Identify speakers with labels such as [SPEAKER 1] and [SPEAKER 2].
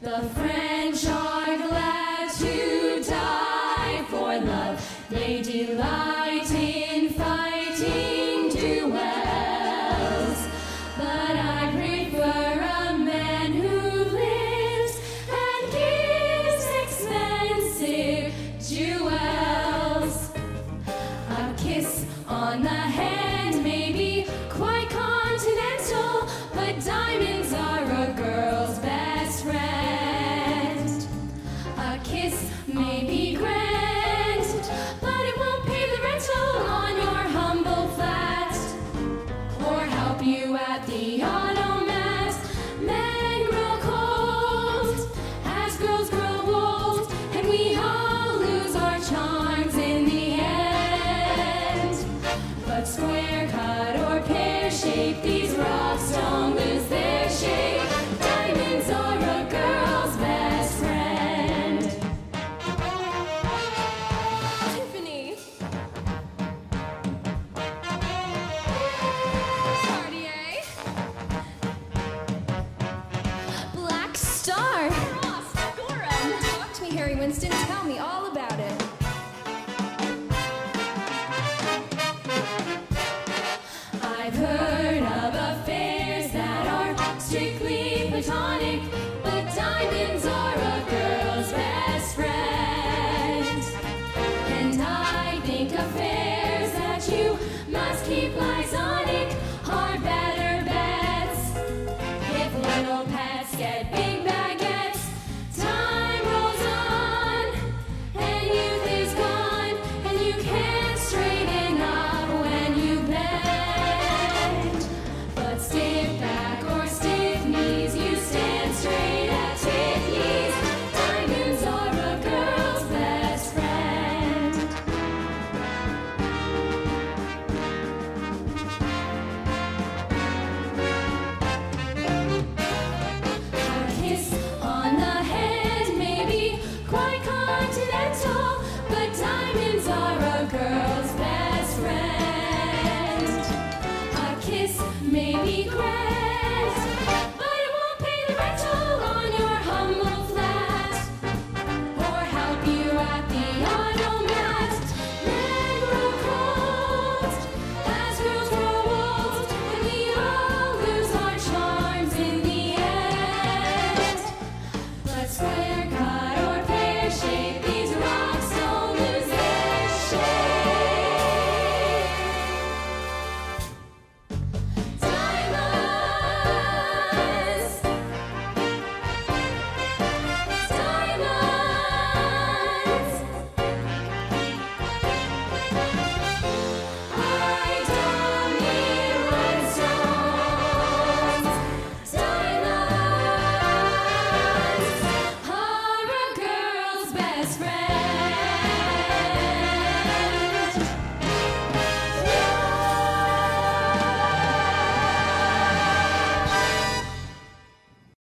[SPEAKER 1] The French are glad to die for love. They delight in fighting duels. But I prefer a man who lives and gives expensive jewels. A kiss on the hand may be quite continental, but diamonds are a girl's best friend. A kiss may be grand, but it won't pay the rental on your humble flat, or help you at the